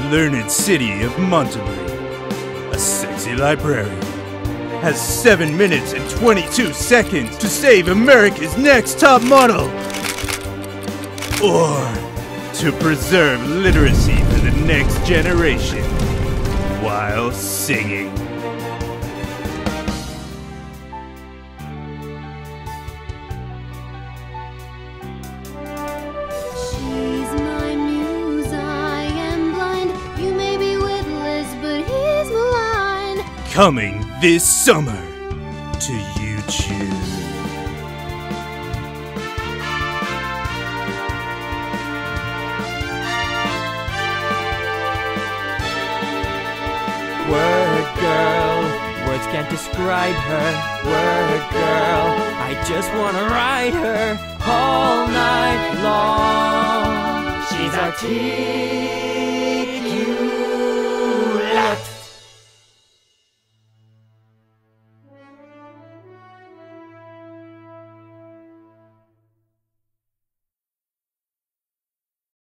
learned city of Monterey, a sexy librarian has 7 minutes and 22 seconds to save America's next top model, or to preserve literacy for the next generation while singing. She's my muse, I am blind. You may be witless, but he's maligned. Coming this summer to YouTube. Word girl, words can't describe her. Word girl, I just wanna ride her all night long. She's our teen.